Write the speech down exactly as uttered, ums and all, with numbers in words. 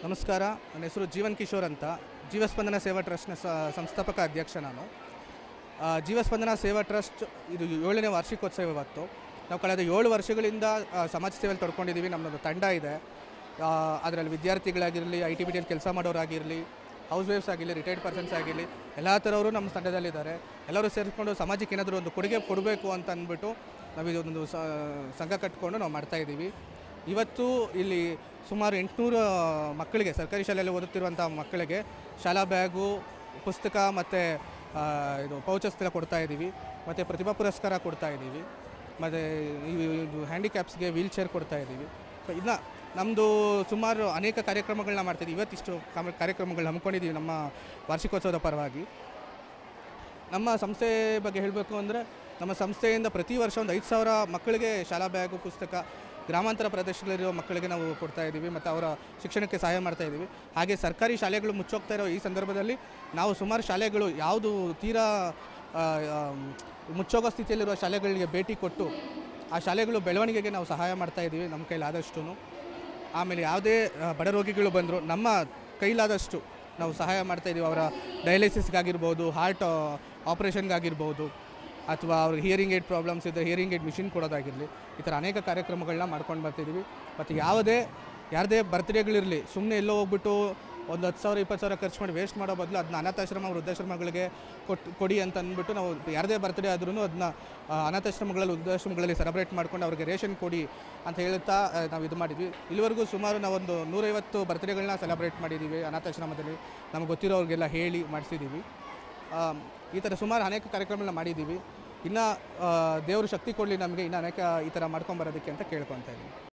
ನಮಸ್ಕಾರ. ನನ್ನ ಹೆಸರು ಜೀವನ್ ಕಿಶೋರ್ ಅಂತ. ಜೀವಸ್ಪಂದನ ಸೇವಾ ಟ್ರಸ್ಟ್ನ ಸಂಸ್ಥಾಪಕ ಅಧ್ಯಕ್ಷ ನಾನು. ಜೀವಸ್ಪಂದನ ಸೇವಾ ಟ್ರಸ್ಟ್ ಇದು ಏಳನೇ ವಾರ್ಷಿಕೋತ್ಸವ ಇವತ್ತು. ನಾವು ಕಳೆದ ಏಳು ವರ್ಷಗಳಿಂದ ಸಮಾಜ ಸೇವೆಯಲ್ಲಿ ತೊಡ್ಕೊಂಡಿದ್ದೀವಿ. ನಮ್ಮದೊಂದು ತಂಡ ಇದೆ. ಅದರಲ್ಲಿ ವಿದ್ಯಾರ್ಥಿಗಳಾಗಿರಲಿ, ಐ ಟಿ ಬಿ ಟಿಯಲ್ಲಿ ಕೆಲಸ ಮಾಡೋರಾಗಿರಲಿ, ಹೌಸ್ ವೈಫ್ಸ್ ಆಗಿರಲಿ, ರಿಟೈರ್ಡ್ ಪರ್ಸನ್ಸ್ ಆಗಿರಲಿ, ಎಲ್ಲ ಥರವರು ನಮ್ಮ ತಂಡದಲ್ಲಿದ್ದಾರೆ. ಎಲ್ಲರೂ ಸೇರಿಕೊಂಡು ಸಮಾಜಕ್ಕೆ ಏನಾದರೂ ಒಂದು ಕೊಡುಗೆ ಕೊಡಬೇಕು ಅಂತ ಅಂದ್ಬಿಟ್ಟು ನಾವು ಇದೊಂದು ಸಂಘ ಕಟ್ಕೊಂಡು ನಾವು ಮಾಡ್ತಾಯಿದ್ದೀವಿ. ಇವತ್ತು ಇಲ್ಲಿ ಸುಮಾರು ಎಂಟುನೂರು ಮಕ್ಕಳಿಗೆ, ಸರ್ಕಾರಿ ಶಾಲೆಯಲ್ಲಿ ಓದುತ್ತಿರುವಂಥ ಮಕ್ಕಳಿಗೆ ಶಾಲಾ ಬ್ಯಾಗು, ಪುಸ್ತಕ ಮತ್ತು ಇದು ಪೌಚಸ್ ಎಲ್ಲ ಕೊಡ್ತಾಯಿದ್ದೀವಿ. ಮತ್ತು ಪ್ರತಿಭಾ ಪುರಸ್ಕಾರ ಕೊಡ್ತಾಯಿದ್ದೀವಿ. ಮತ್ತು ಇದು ಹ್ಯಾಂಡಿಕ್ಯಾಪ್ಸ್ಗೆ ವೀಲ್ ಚೇರ್ ಕೊಡ್ತಾಯಿದ್ದೀವಿ. ಸೊ ಇನ್ನು ನಮ್ಮದು ಸುಮಾರು ಅನೇಕ ಕಾರ್ಯಕ್ರಮಗಳನ್ನ ಮಾಡ್ತಾಯಿದ್ದೀವಿ. ಇವತ್ತಿಷ್ಟು ಕಾರ್ಯಕ್ರಮಗಳನ್ನ ಹಮ್ಮಿಕೊಂಡಿದ್ದೀವಿ ನಮ್ಮ ವಾರ್ಷಿಕೋತ್ಸವದ ಪರವಾಗಿ. ನಮ್ಮ ಸಂಸ್ಥೆ ಬಗ್ಗೆ ಹೇಳಬೇಕು ಅಂದರೆ, ನಮ್ಮ ಸಂಸ್ಥೆಯಿಂದ ಪ್ರತಿ ವರ್ಷ ಒಂದು ಐದು ಸಾವಿರ ಮಕ್ಕಳಿಗೆ ಶಾಲಾ ಬ್ಯಾಗು, ಪುಸ್ತಕ ಗ್ರಾಮಾಂತರ ಪ್ರದೇಶಗಳಲ್ಲಿರೋ ಮಕ್ಕಳಿಗೆ ನಾವು ಕೊಡ್ತಾಯಿದ್ದೀವಿ ಮತ್ತು ಅವರ ಶಿಕ್ಷಣಕ್ಕೆ ಸಹಾಯ ಮಾಡ್ತಾಯಿದ್ದೀವಿ. ಹಾಗೆ ಸರ್ಕಾರಿ ಶಾಲೆಗಳು ಮುಚ್ಚೋಗ್ತಾ ಇರೋ ಈ ಸಂದರ್ಭದಲ್ಲಿ ನಾವು ಸುಮಾರು ಶಾಲೆಗಳು ಯಾವುದು ತೀರಾ ಮುಚ್ಚೋಗೋ ಸ್ಥಿತಿಯಲ್ಲಿರುವ ಶಾಲೆಗಳಿಗೆ ಭೇಟಿ ಕೊಟ್ಟು ಆ ಶಾಲೆಗಳು ಬೆಳವಣಿಗೆಗೆ ನಾವು ಸಹಾಯ ಮಾಡ್ತಾಯಿದ್ದೀವಿ ನಮ್ಮ ಕೈಲಾದಷ್ಟು. ಆಮೇಲೆ ಯಾವುದೇ ಬಡ ರೋಗಿಗಳು ಬಂದರೂ ನಮ್ಮ ಕೈಲಾದಷ್ಟು ನಾವು ಸಹಾಯ ಮಾಡ್ತಾಯಿದ್ದೀವಿ. ಅವರ ಡಯಾಲಿಸಿಸ್ಗಾಗಿರ್ಬೋದು, ಹಾರ್ಟ್ ಆಪ್ರೇಷನ್ಗಾಗಿರ್ಬೋದು, ಅಥವಾ ಅವ್ರಿಗೆ ಹಿಯರಿಂಗ್ ಏಡ್ ಪ್ರಾಬ್ಲಮ್ಸ್ ಇದ್ದರೆ ಹಿಯರಿಂಗ್ ಏಡ್ ಮಿಷಿನ್ ಕೊಡೋದಾಗಿರಲಿ, ಈ ಥರ ಅನೇಕ ಕಾರ್ಯಕ್ರಮಗಳನ್ನ ಮಾಡ್ಕೊಂಡು ಬರ್ತಿದ್ದೀವಿ. ಮತ್ತು ಯಾವುದೇ ಯಾರದೇ ಬರ್ತ್ಡೇಗಳಿರಲಿ, ಸುಮ್ಮನೆ ಎಲ್ಲೋ ಹೋಗ್ಬಿಟ್ಟು ಒಂದು ಹತ್ತು ಸಾವಿರ ಇಪ್ಪತ್ತು ಸಾವಿರ ಖರ್ಚು ಮಾಡಿ ವೇಸ್ಟ್ ಮಾಡೋ ಬದಲು ಅದನ್ನ ಅನಾಥಾಶ್ರಮ, ವೃದ್ಧಾಶ್ರಮಗಳಿಗೆ ಕೊಟ್ಟು ಕೊಡಿ ಅಂತ ಅಂದ್ಬಿಟ್ಟು ನಾವು ಯಾರದೇ ಬರ್ತ್ಡೇ ಆದ್ರೂ ಅದನ್ನ ಅನಾಥಾಶ್ರಮಗಳಲ್ಲಿ, ವೃದ್ಧಾಶ್ರಮಗಳಲ್ಲಿ ಸೆಲೆಬ್ರೇಟ್ ಮಾಡ್ಕೊಂಡು ಅವ್ರಿಗೆ ರೇಷನ್ ಕೊಡಿ ಅಂತ ಹೇಳ್ತಾ ನಾವು ಇದು ಮಾಡಿದ್ವಿ. ಇಲ್ಲಿವರೆಗೂ ಸುಮಾರು ನಾವೊಂದು ನೂರೈವತ್ತು ಬರ್ತ್ಡೇಗಳನ್ನ ಸೆಲೆಬ್ರೇಟ್ ಮಾಡಿದ್ದೀವಿ ಅನಾಥಾಶ್ರಮದಲ್ಲಿ. ನಮಗೆ ಗೊತ್ತಿರೋರಿಗೆಲ್ಲ ಹೇಳಿ ಮಾಡಿಸಿದ್ದೀವಿ. ಈ ಥರ ಸುಮಾರು ಅನೇಕ ಕಾರ್ಯಕ್ರಮಗಳನ್ನ ಮಾಡಿದ್ದೀವಿ. ಇನ್ನು ದೇವರು ಶಕ್ತಿ ಕೊಡಲಿ ನಮಗೆ, ಇನ್ನು ಅನೇಕ ಈ ಥರ ಮಾಡ್ಕೊಂಬರೋದಕ್ಕೆ ಅಂತ ಕೇಳ್ಕೊತಾ ಇದ್ದೀನಿ.